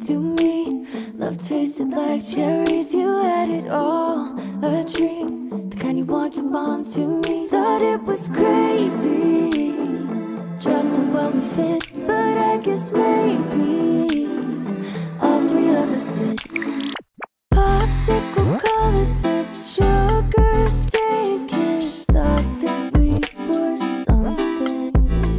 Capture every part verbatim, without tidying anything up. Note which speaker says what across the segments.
Speaker 1: to me. Love tasted like cherries, you had it all. A dream, the kind you want your mom to me. Thought it was crazy, just how well we fit. But I guess maybe all three of us did. Popsicle colored lips, sugar stained kiss. Thought that we were something.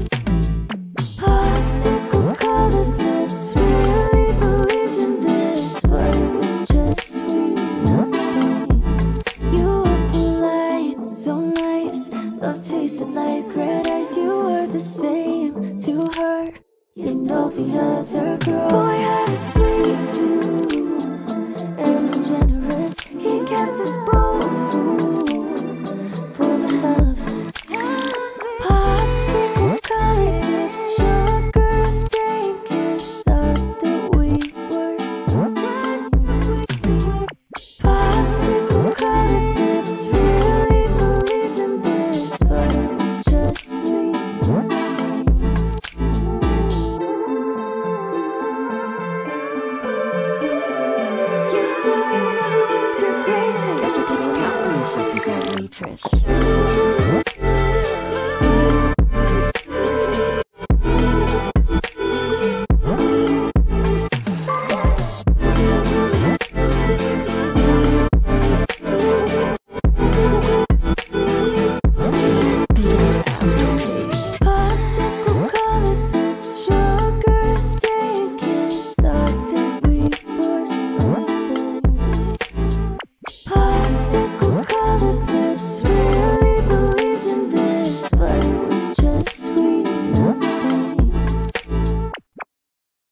Speaker 1: Popsicle colored lips, really believed in this, but it was just sweet nothing. You were polite, so nice. Love tasted like red ice. You were the same to her. You didn't know the other girl. Boy had a sweet tooth and was generous. He kept us both.